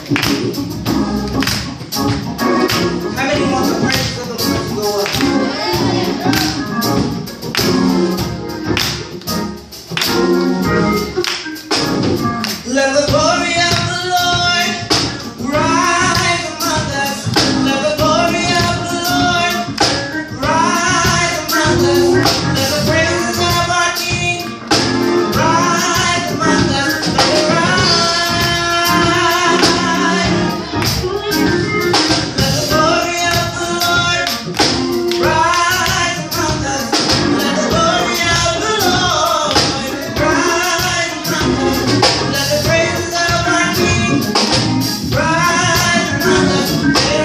How many want the praises of the Lord to go up? Let the glory of the Lord rise among us. Let the glory of the Lord rise among us. Let the praises of our King rise among us. Let it rise. Let the glory of the Lord rise among us. Let the glory of the Lord rise among us. Let the praises of our King rise among us. Let it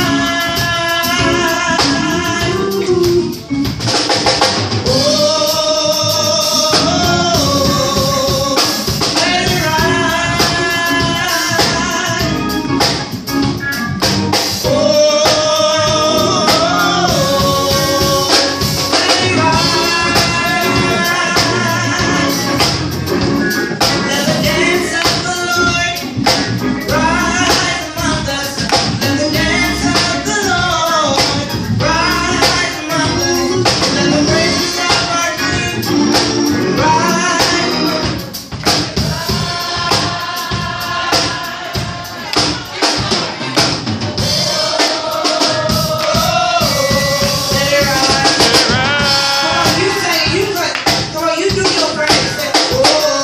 rise. Oh, let it rise. Oh, let it rise. Let the dance of the Lord rise among us. Let the dance of the Lord rise among us. Let the praises of our King rise. Let it rise. Come on, you say you got. Come on, you do your praise. Say, oh,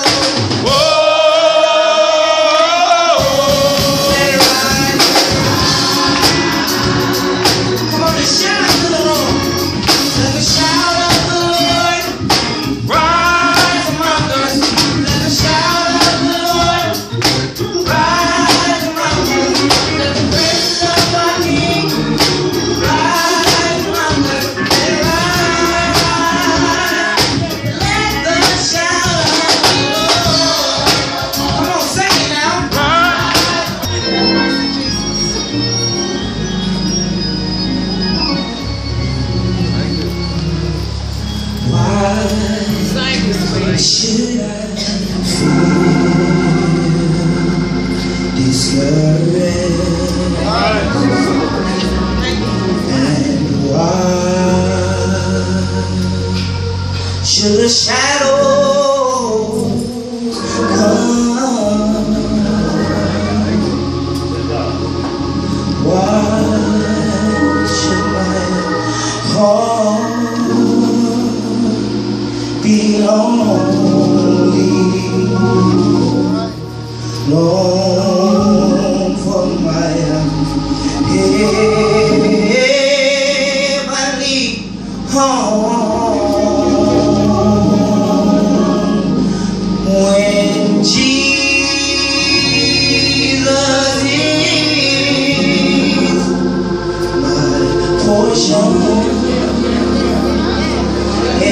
let it rise. Come on, and shout to the Lord. Let the shout of the Lord rise among us. Let the shout of the Lord rise among us. Let the praises of our King rise among us. Let it rise. Let the shout of the Lord. Come on, sing it now. Why should I feel discouraged? And why should the shadows come? Why should my heart be lonely? Long for my heavenly home. When Jesus is my portion, a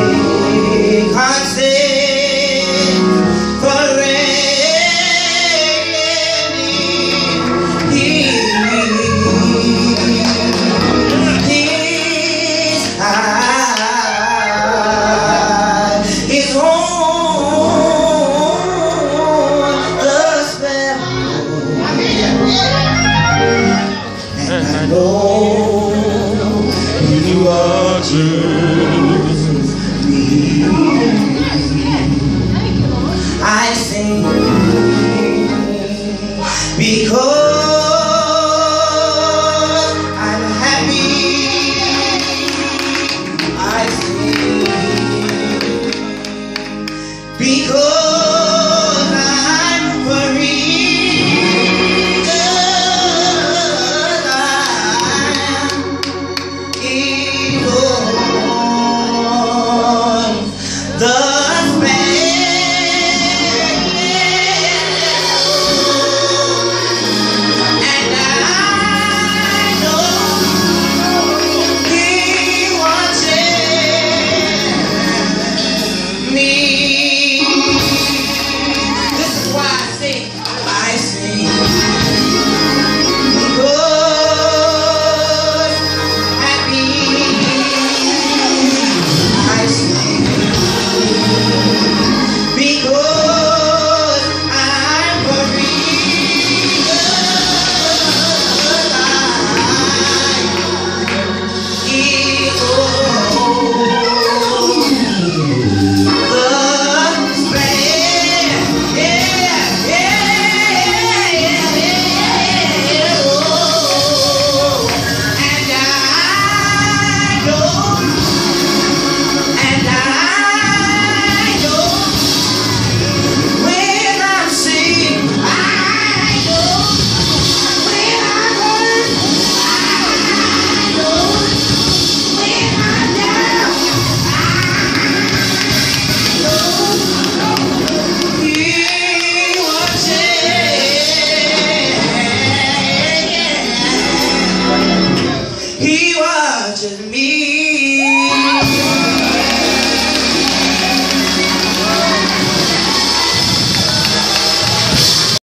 constant forever his eye is on the Sparrow, and I know you are Jesus. I sing because